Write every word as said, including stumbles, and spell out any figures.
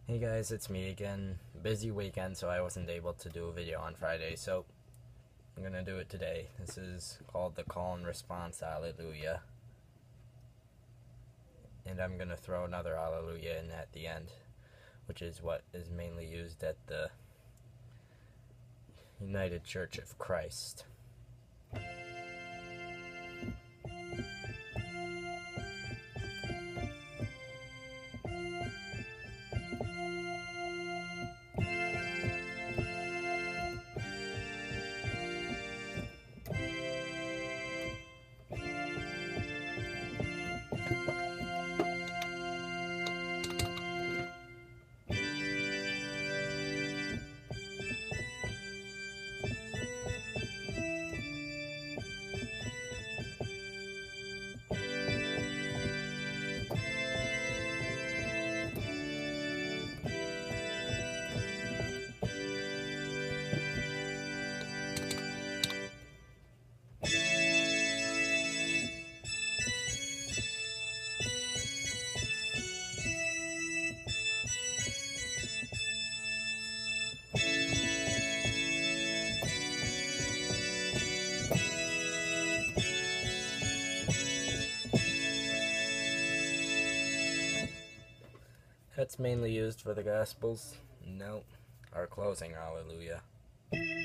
Hey guys, it's me again. Busy weekend, so I wasn't able to do a video on Friday, so I'm gonna do it today. This is called the call and response Alleluia. And I'm gonna throw another Alleluia in at the end, which is what is mainly used at the United Church of Christ. That's mainly used for the Gospels. No, our closing Alleluia.